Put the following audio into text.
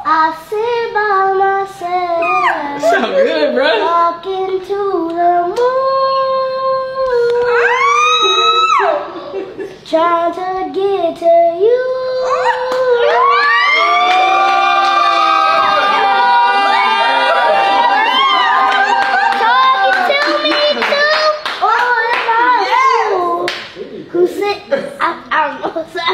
I sit by myself. So good, bro. Talking to the moon. Trying to get to you. Talking to me too. Oh, if I who sit? I don't know.